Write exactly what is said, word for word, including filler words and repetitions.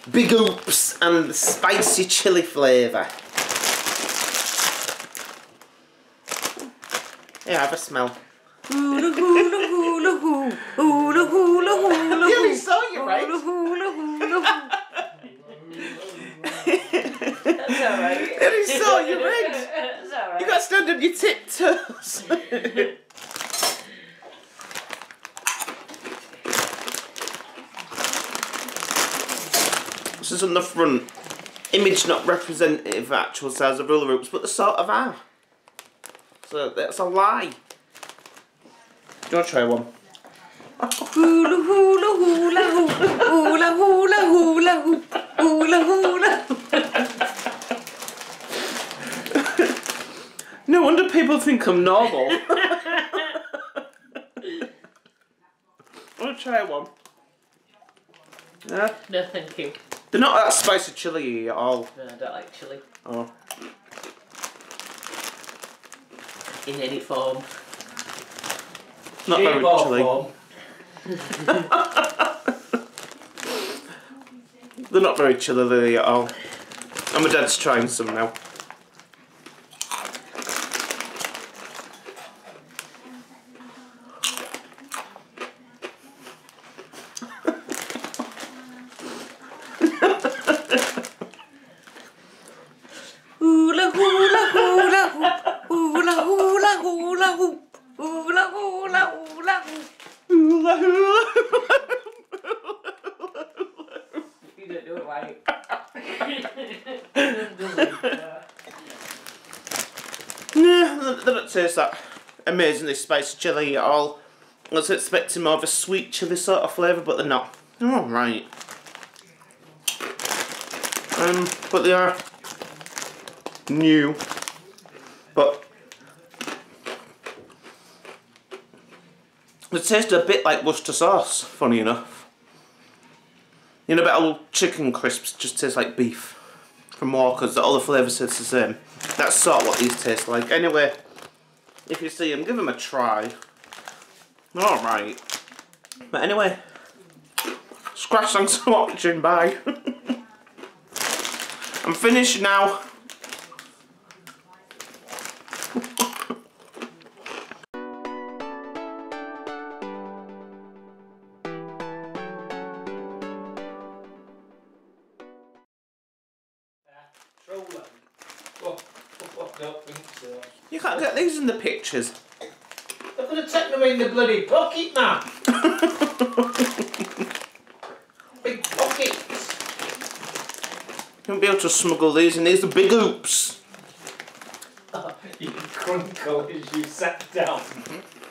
Big Hoops and the spicy chilli flavour. Yeah, have a smell. Hula hula hula hoo, hula hula hula hoo. You only saw you, right? Hula hula hula hoo. That's alright. You only saw you, right? That's alright. You got to stand on your tiptoes. This is on the front. Image not representative of actual size of Hula Hoops, but they sort of are. So that's a lie. Do you want to try one? Hula hula hula hoop, hula hula hula hoop, hula hula. No wonder people think I'm normal. Want to try one? Yeah? No, thank you. They're not that spicy chili at all. No, I don't like chilli. Oh. In any form. Not very chilly. They're not very chilly at all. And my dad's trying some now. Hula hula hula hoop, hula hula hula hoop, hula hula hula hoop. Hula hula. You don't do it right. Yeah, they don't taste that amazingly spicy chili at all. I was expecting more of a sweet chili sort of flavour, but they're not. They're alright. Um, but they are new. But they taste a bit like Worcester sauce, funny enough. You know, about old chicken crisps just taste like beef from Walker's, all the flavours taste the same. That's sort of what these taste like. Anyway, if you see them, give them a try. They're alright. But anyway, scratch, thanks for watching, bye. I'm finished now. Oh, I don't think so. You can't get these in the pictures. They're going to take them in the bloody pocket, man. Big pockets. You won't be able to smuggle these in. These are Big Hoops. Oh, you crinkle as you sat down.